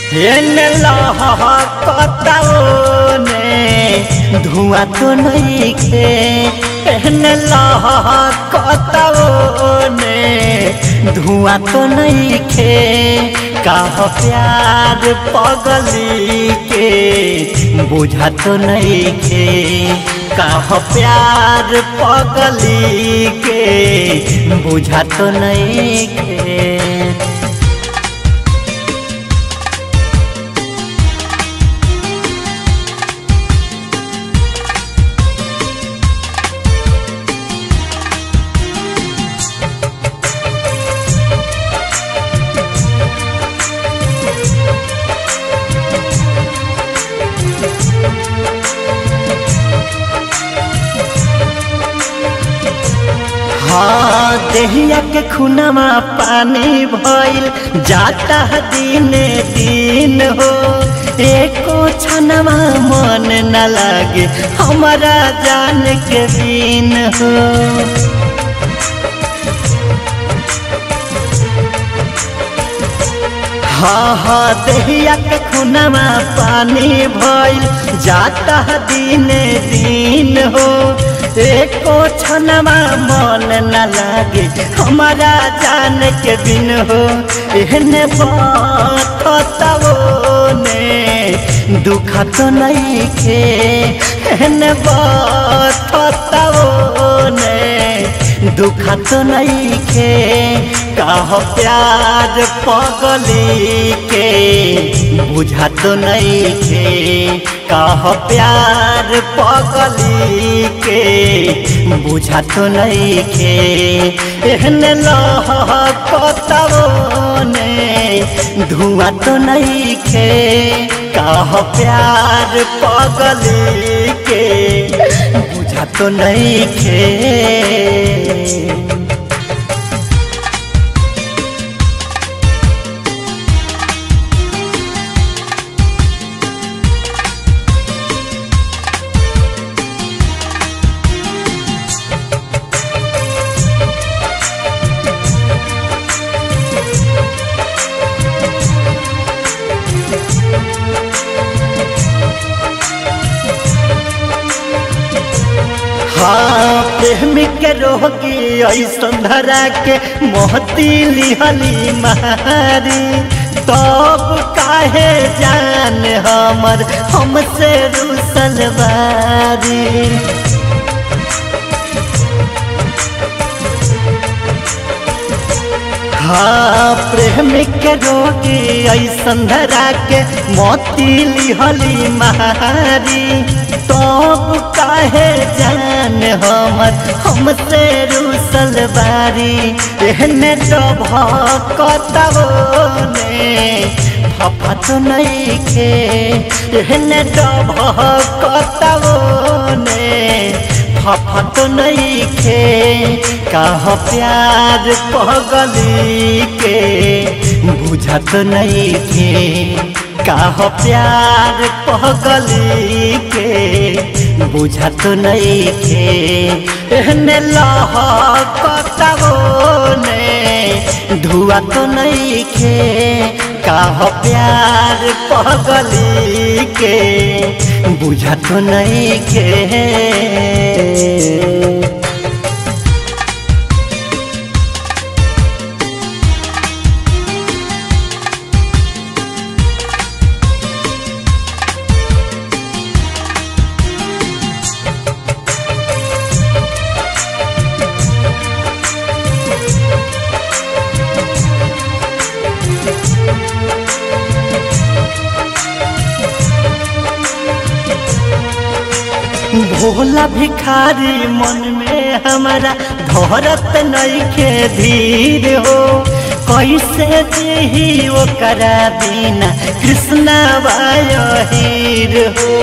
ने धुआं तो नहीं खे ने धुआं तो नहीं खे काह प्यार पगली के बुझा तो नहीं खे काह प्यार पगली के बुझा तो नहीं खे। हाँ देहिया के खुनमा पानी भइल जाता दिने दिन हो एको छनमा मन न लागे हमारा जान के दिन हो। हाँ हाँ देहिया के खुनमा पानी भइल जाता दिने दिन हो एको छनमा मन न लागे हमारा जान के बिन हो। एहने बातवो ने दुखा तो नहीं खे एहने बातवो ने दुखा तो नहीं खे काह प्यार पगली के बुझा तो नहीं खे काह प्यार पगली के बुझा तो नहीं खे। एहने लहकतवो ने धुआं तो नहीं खे काह प्यार पगली के बुझा तो नहीं खे। हाँ प्रेमी के रोगी ऐसन धरा के मोहती लिहली मारी तब काहे जान हमर हमसे रुसल बारी। हाँ प्रेमी के रोगी ऐसन धरा के मोती लिहली मारी तब काहे जान हमर हमसे रुसल बारी। एहने तो भकतवो ने फफा तो नहीं खे एहने तो भकतवो ने फफा तो नहीं खे काह प्यार पगली के बुझा तो नहीं खे काह प्यार पगली के बुझा तो नहीं खे। एहने लहकतवो ने धुआं तो नहीं खे काह प्यार पगली के बुझा तो नहीं खे। भोला भिखारी मन में हमारा धरत नहीं के धीर हो कैसे जी वो करा बिना कृष्णा वाहीर हो।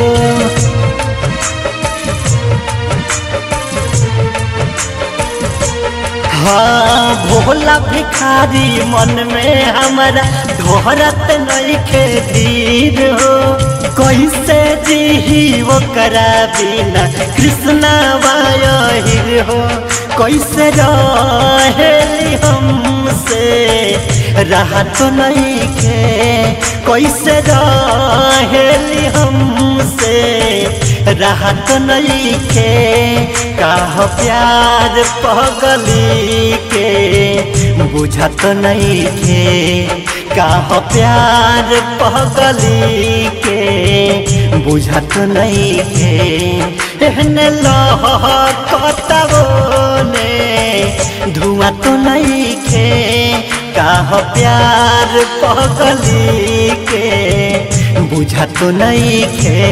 हाँ भोला भिखारी मन में हमारा धरत नहीं के धीर हो कैसे जी वो करा बिना कृष्णा वाहीर हो। कैसे रहेली हमसे राहत नहीं खे कैसे रहेली हमसे राहत नहीं खे काह प्यार पगली के बुझत नहीं खे काह प्यार पगली के बुझत नहीं खे एहने लहकतवो ने धुआं तो नहीं खे काह प्यार पगली के बुझत नहीं खे।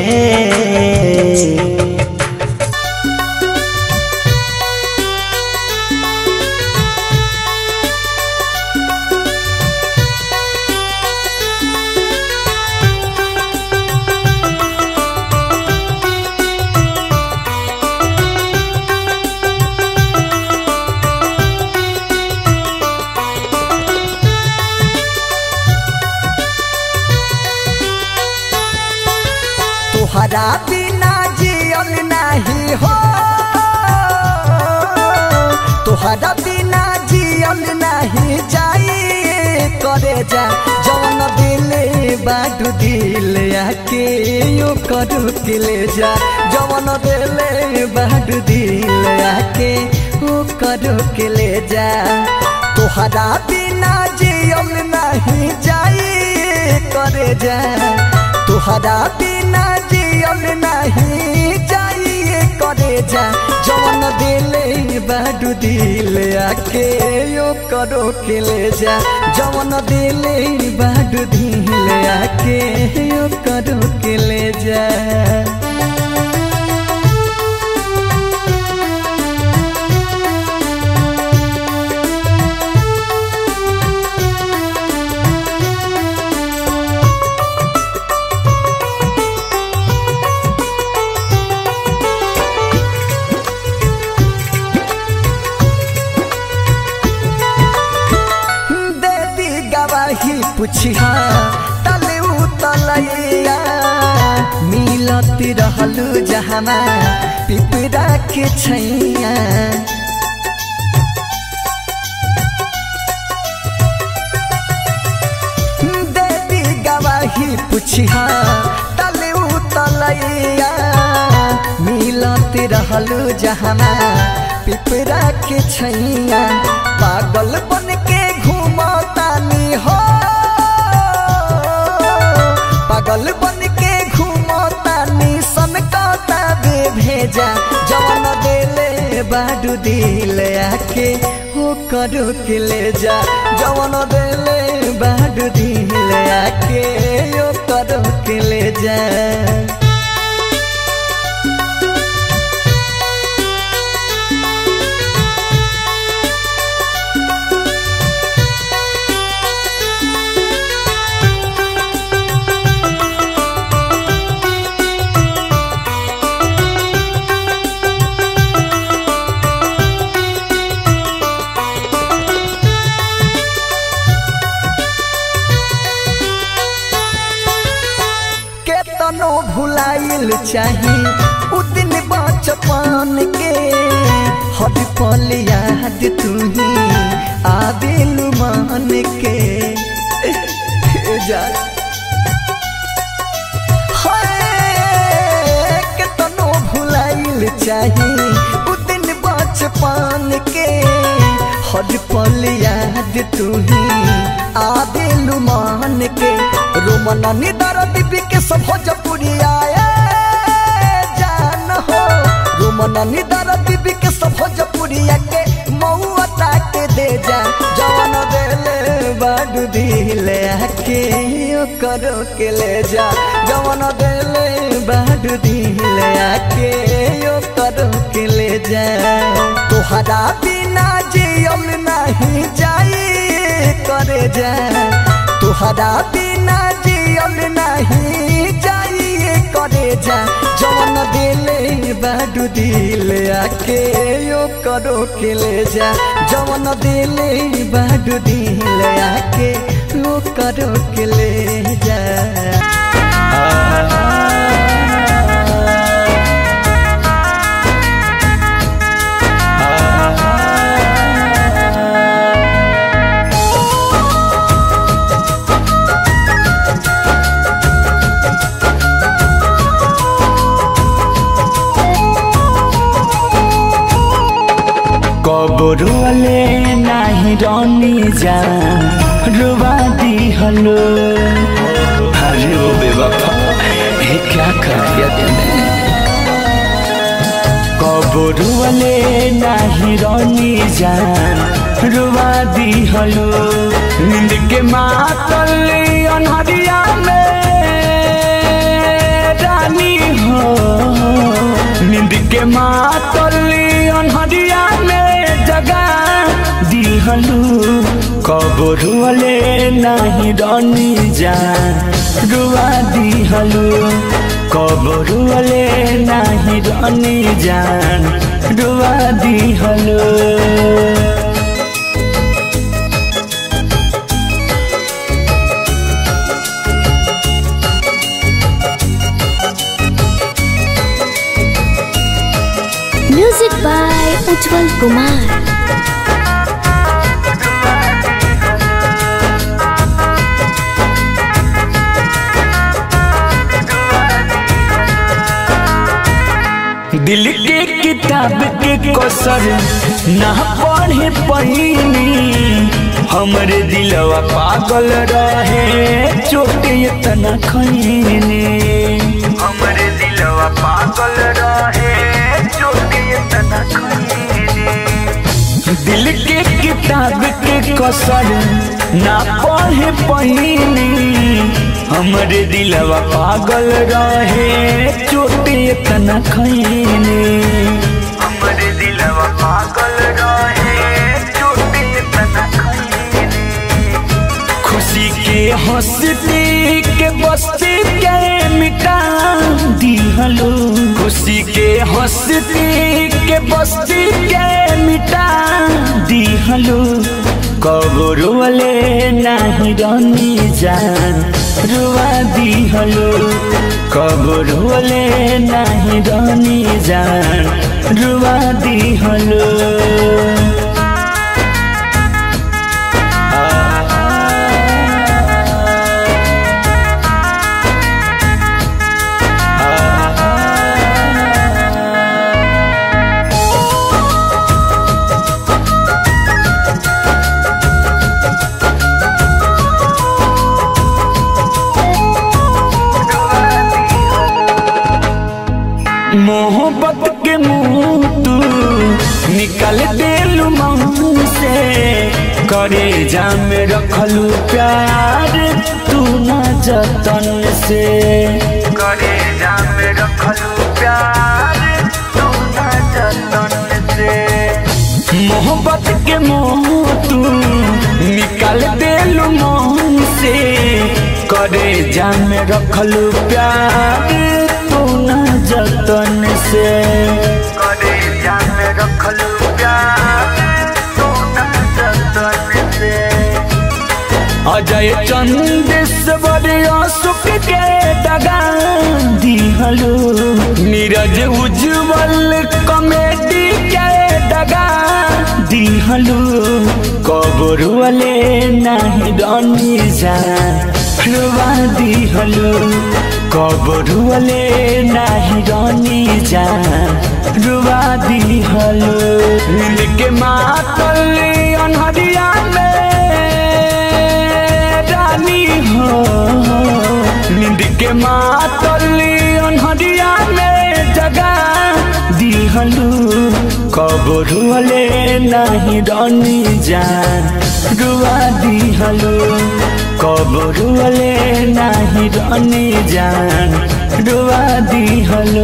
तोहरा बिना जियल नहीं हो तोहरा बिना जियल नहीं जाइए करे जा जवन दिल बाडू दिल आके यो करू के ले जा जवन दिल बाडू दिल आके ओ करू के ले जा तोहरा बिना जियल नहीं जाइए करे जा तोहरा बिना जियल नहीं जाइए करे जा जवन दिल बाडू दिल आके यो करो के ले जा जवन दिल बाडू दिल आके यो करो के ले जा। पुछिया तले उतलैया मिलती रहलू जहामा पिपरा के छैया देवी गवाही पुछिया तले उतलैया मिलती रहलू जहामा पिपरा के छैया पागल बन के घूमतानी हो पागल बन के घूमतानी सनकता दे भेजा जवन दिले बाडू दिल आके हो करू के ले जा जवन दिले बाडू दिल आके हो करू के ले जा। भुलाइल चाही उ दिन बचपन के हर पल याद तुम्ही आवेलु मन के जा केतनो भुलाइल चाही उ दिन बचपन के हर पल याद तुम्ही आवेलु मन के रोमन निदर दिव्य के सब भोजपुरिया जान हो रोमन निदर दिव्य के सब भोजपुरिया के मऊता के दे जा जवन दिले बाडू दिल आके यो करो के ले जा जवन दिले बाडू दिल आके यो करो के ले जा तोहरा बिना जियल नहीं जाइए करे जा तोहरा बिना जियल नहीं जाइए करे जा जवन दिले बाडू दिल आके यो करो के ले जा जवन दिले बाडू दिल आके यो करो के ले जा। कबरुअले नाही रानी जा रुबा दी हलो। अरे ओ बेवफा ये क्या कर दिया तूने। कबरुअले नाही रानी जा रुबा दी हलो। नींद के मातल अनहरिया में रानी हो। नींद के मातल अनहरिया में जगा दी हलो। कबरुअले नाही रानी जा रुआ दी हलो। कबरुअले नाही रानी जान रुआ दी हलो। Music by Ujjwal Kumar. दिल के किताब के कसर ना पढ़े पहिनी। हमरे दिलवा पागल रहे चोट इतना खैनी। हमरे दिलवा पागल रहे चोट इतना खैनी। दिल के किताब के कसर ना पढ़े पहिनी। हमरे दिलवा पागल रहे चोट इतना खैनी। हमरे दिलवा पागल रहे चोट इतना खैनी। खुशी के हंसती के बस्ती के मिटा दी हलो। खुशी के हंसती के बस्ती के मिटा दी हलो। कबरुअले नाही रानी जान रुआ दी हलो। कबरुअले नाही रानी जान रुआ दी हलो। मोहब्बत के मुँह तू निकल देलू मुँह से। करे जाम रखलू प्यार तू न जतन से। करे जाम रखलू प्यार तू न जतन से। मोहब्बत के मुँह तू निकल देलू मुँह से। करे जाम रखलू प्यार तू न जतन से। करे जाम रखलू प्यार तू न जतन से। अजय चंदेश्वर सुख के दगा दी हलो। नीरज उज्जवल कॉमेडी के दगा दी हलो। कबरुअले नाही रानी जान रुआ दी हलो। कबरुअले नाही रानी जान रुआ दी हलो। नींद के मातल अनहरिया में रानी हो। नींद के मातल अनहरिया में जगा दी हलो। कबरुअले नाही रानी जान रुआ दी हलो। कबरुअले नाही रानी जान रुआ दी हलो।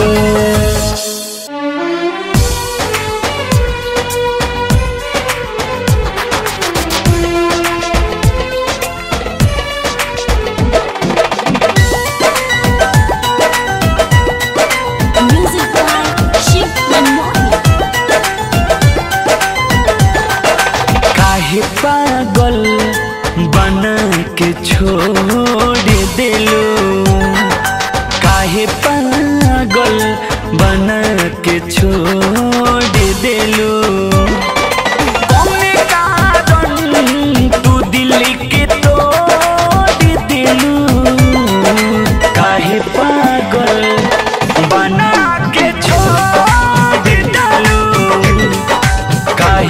काहे पागल बना के छोड़ देलो। काहे पागल बना के छोड़ देलो। कौन कारण तू दिल के तोड़ देलो। काहे पागल बना के छोड़ देलो। काहे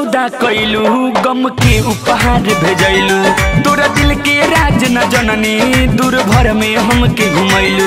सौदा कैलू गम के उपहार भेजैलू तोरा दिल के राज न जननी दूर भर में हमके घुमैलू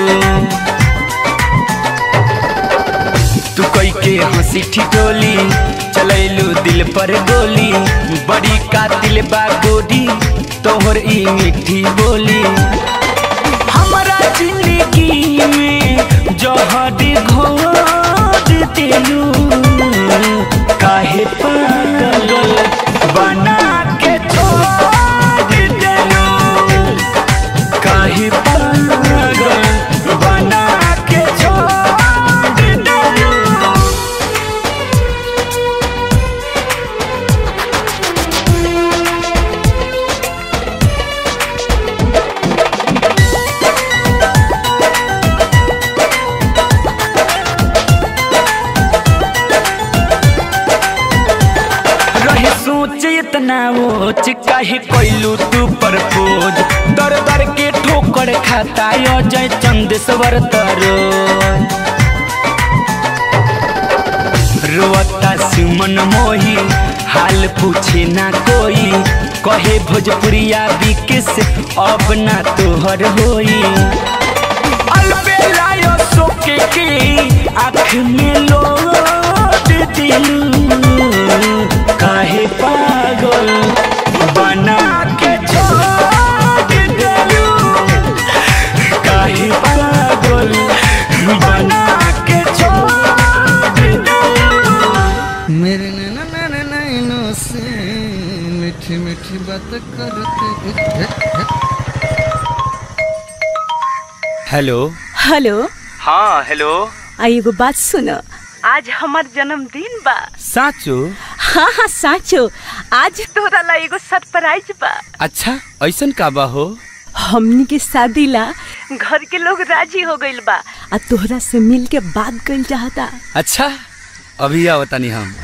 तू कई के हंसी ठिठोली चलैलू दिल पर गोली बड़ी कातिल बा गोरी तोहर ई मीठी बोली हमारा जिंदगी में जहर घोर देलू काहे पागल बना के छोड़ देलू काहे पागल बना के छोड़ देलू इतना ओच काहे कैलू तू परपोज दर दर के ठोकर खाता अजय चंदेश्वर तरो रोता सुमन मोही हाल पूछे ना कोई कहे भोजपुरिया बिकिस अब ना तोहर होई अलबेलायो सोके के आँख में लोट दिलू काहे पागल बना के छोड़ देलू काहे पागल बना के छोड़ देलू मेरे नैनों से मीठी मीठी बात करते। हेलो हेलो हाँ हेलो एगो बात सुनो आज हमार जन्मदिन बा साचो हाँ हाँ साचो आज तोरा ला एगो सरप्राइज बा अच्छा ऐसन का बा हो हमनी के शादी ला घर के लोग राजी हो गइल बा आ तोहरा से मिल के बात कइल चाहता अच्छा अभी आवता नहीं हम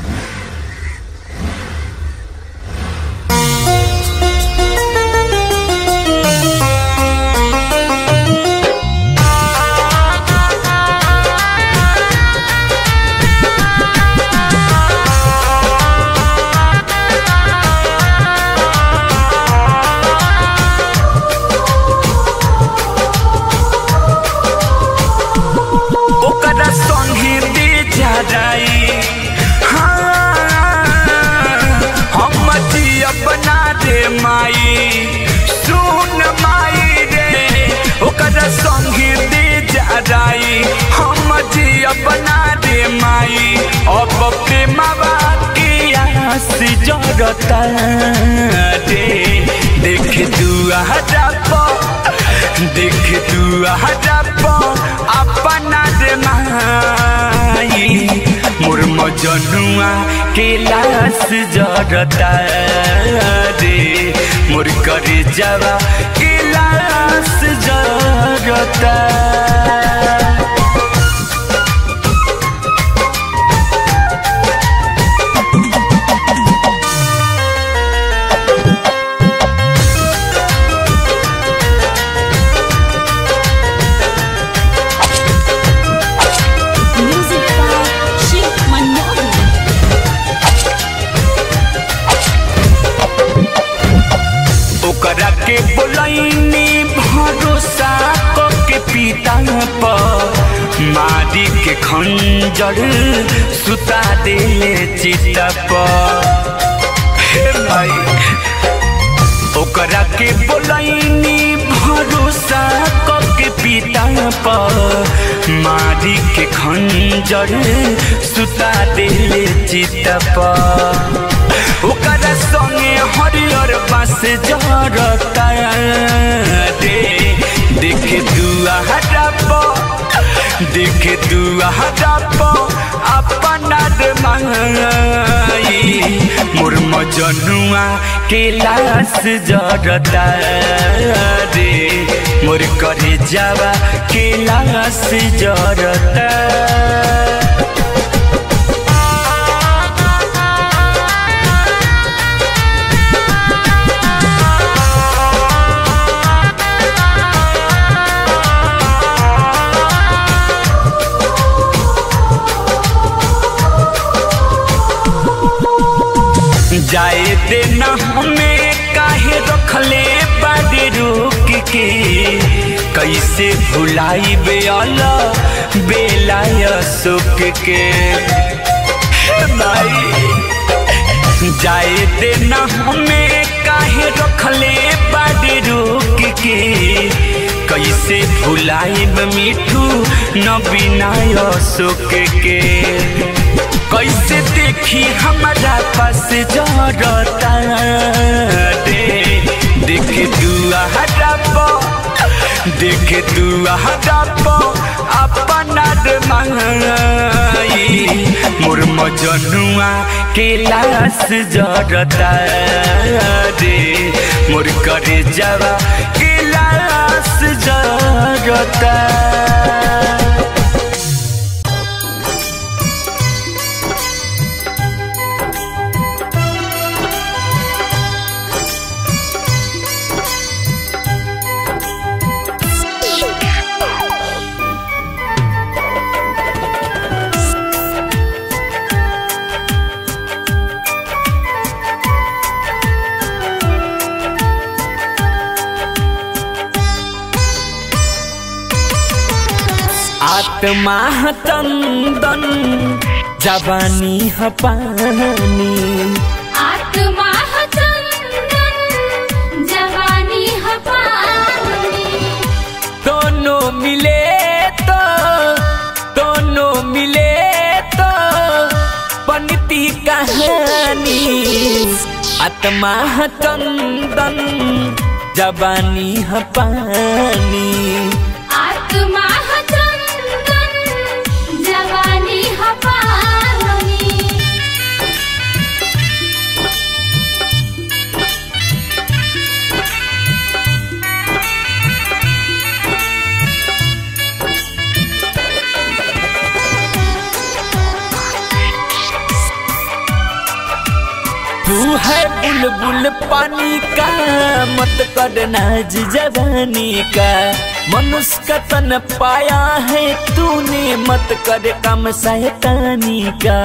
बना दे माई अब प्रेमवा की आस जरता दे देख तू अपना दे माई मोर मजनुआ के लाश जरता दे मोर करे जावा के लाश जरता के बोलैनी भरोसा के पिता पर मारी के खंजर सुता दिले चिता पर हे भाई ओकरा के बोलैनी भरोसा के पिता पर मारी के खंजर सुता दिले चिता पर ओकरा संगे हरियर बास जरता दे देखे दुआ अपना दे माई मोर मजनुआ के लाश जरता दे मोर करे जावा के लाश जरता जाए देना हमें काहे रखले बाड़े रोक के कैसे भुलाई बेला बेलाय सुख के जाए देना हमें काहे रखले बाड़े रोक के कैसे भुलाई मिठू न बिनाय सुख के कैसे देखी हमारा पास जरता देखे दुआ अपना माई मोर मजनुआ के लाश जरता रे मोर करे जावा के लाश जरता। आत्मा तंदन जवानी ह पानी आत्मा तंदन जवानी ह पानी दोनों मिले तो बनती कहानी आत्मा तंदन जवानी ह पानी आत्मा जवानी ह पानी तू है बुलबुल पानी का मत करना जवानी का मनुष्य का तन पाया है तूने मत कर काम शैतानी का।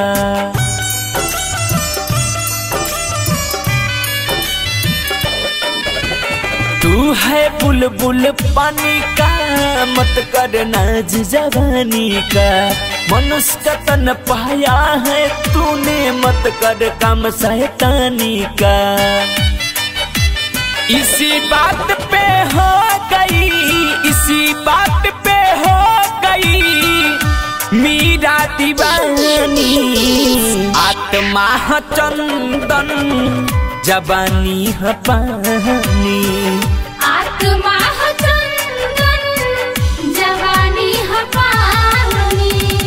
तू है बुलबुल पानी का मत करना जवानी का मनुष्य का तन पाया है तूने मत कर काम शैतानी का। इसी बात पे हो गई मीरा दीवानी आत्मा चंदन जवानी ह पानी आत्मा चंदन जवानी ह पानी।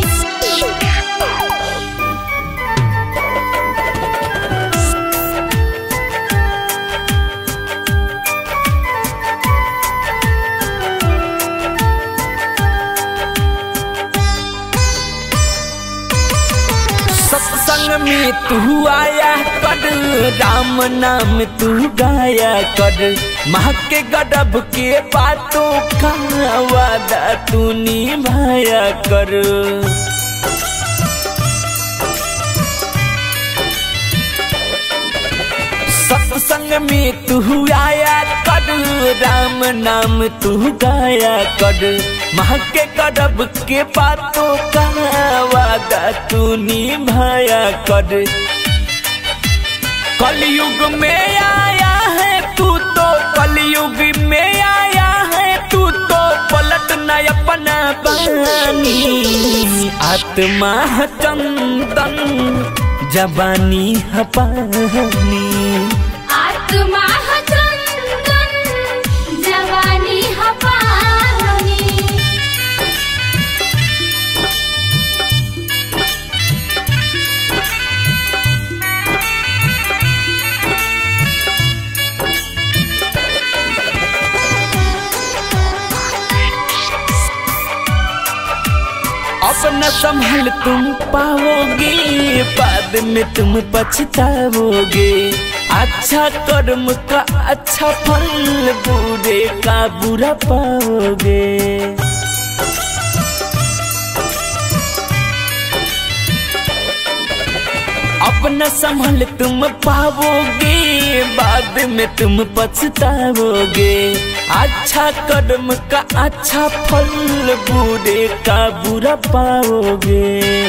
सत्संग में तू आया कर राम नाम तू गाया कर माँ के गडब के बातों का वादा तू निभाया कर। सत्संग में तू आया कर राम नाम तू गाया कर माँ के गडब के बातों का वादा तू निभाया कर। कलयुग में आया है तू तो पलट न अपना बानी आत्मा चंदन जवानी ह पानी आत्मा चंदन जवानी ह पानी। अपना संभल तुम पाओगे बाद में तुम पछताओगे अच्छा कर्म का अच्छा फल बुरे का बुरा पाओगे। अब न संभल तुम पाओगे, बाद में तुम पछताओगे। अच्छा कर्म का अच्छा फल, बुरे का बुरा पाओगे।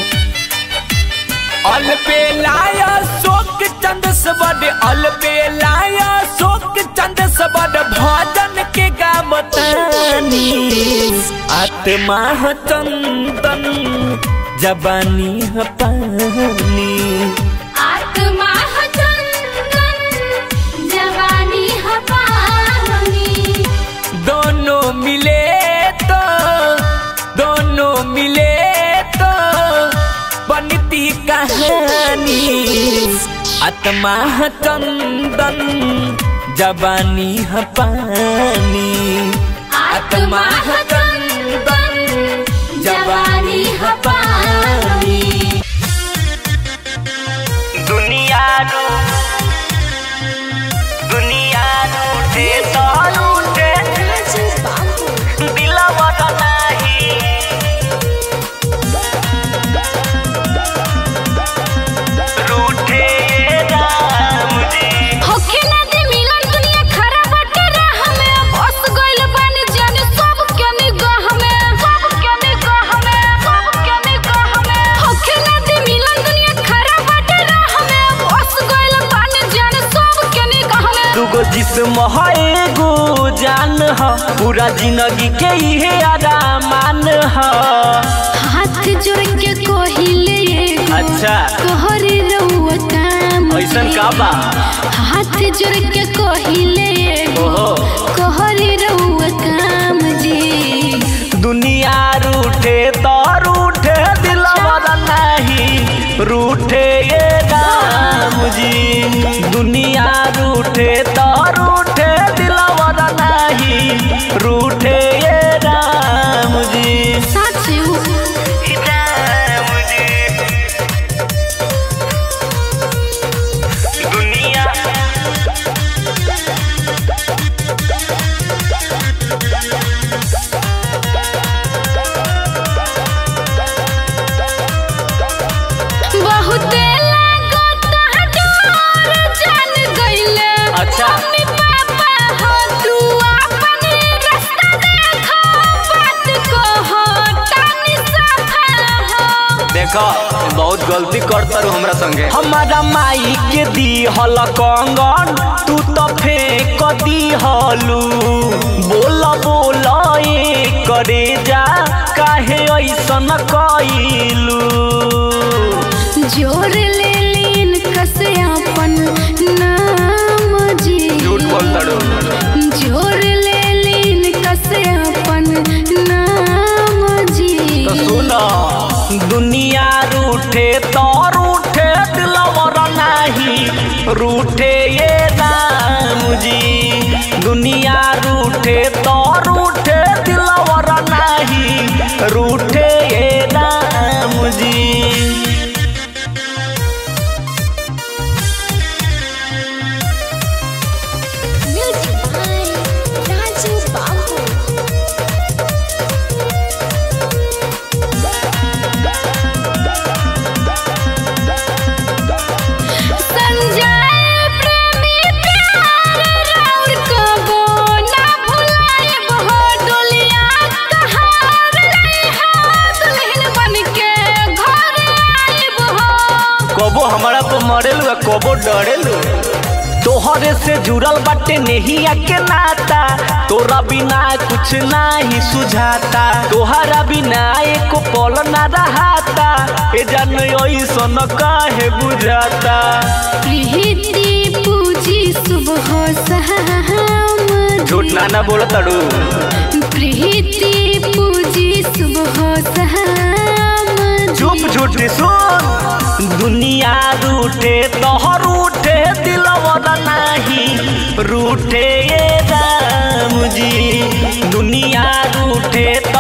अलबेलाया शोक चंद सबद, अलबेलाया शोक चंद सबद, भजन के गावतानी। आत्मा है चंदन, जबानी है पानी। आत्मा है चंदन, जवानी है पानी। दोनों मिले तो, दोनों मिले तो बनती कहानी। आत्मा है चंदन, जबानी है पानी। आत्मा है चंदन, जवानी है पानी। दुनिया रूठे तो रूठे, दिलवा नहीं। रूठे राम जी होखे ना दे मिलन, दुनिया खराब बाटे राह में। बस गइल बानी जाने सब के निगाह में, सब के निगाह में, सब के निगाह में। होखे ना दे मिलन, दुनिया खराब बाटे राह में। बस गइल बानी जाने सब के निगाह में। दुगो जिस्म है एगो जान है, पूरा जिंदगी के इहे आरामान है। हाथ जोड़ के कोहिले एगो, अच्छा तोहरे रउआ काम ऐसन का बा? हाथ जोड़ के कोहिले एगो, तोहरे रउआ काम जी। दुनिया रूठे तो रूठे, दिलवा नहीं। रूठे ये राम जी। दुनिया रूठे तो रूठे, दिलवा नहीं। रूठे ये राम जी। साचू राम जी। दुनिया बहुते लागत डर, जान गइले अच्छा। मम्मी पापा हो, तू अपन रास्ता देखो, बात कहो तानी सफा हो। देखो बहुत गलती करता रू हमरा संगे। हमारा माई के दी हल कंगन, तू तो फेंक दी हलू। बोला बोला ये करे जा, काहे ऐसन कइलू। जोर ले लीन कसे अपन नाम जी। झूठ बोलता रू। जोर ले लीन कसे अपन नाम जी। तो सुनो, दुनिया रूठे तो रूठे, दिलवा नहीं। रूठे ये राम जी। दुनिया रूठे तो रूठे, दिलवा नहीं। रूठे ये Ram ji. Music by Raju Babu. Sanjay प्रेमी प्यार राउर कबो ना भुलाएब हो। डोलिया कहार लइहा, दुल्हन बनके घर आइब हो। कबो हमारा तो मरेलू, कबो डरेलू। तोहरे से जुड़ल बाटे नहिया के नाता, तोरा बिना कुछ नहीं सुझाता। तोहरा बिना एको पल ना रहाता, ए जान ऐसन काहे बुझाता। प्रीति पूजी सुबह शाम, झूठ ना बोल तड़ू। प्रीति पूजी सुबह शाम। चुप झूठी सुन। दुनिया रूठे तो रूठे, दिलवा नहीं। रूठे ये राम जी। दुनिया रूठे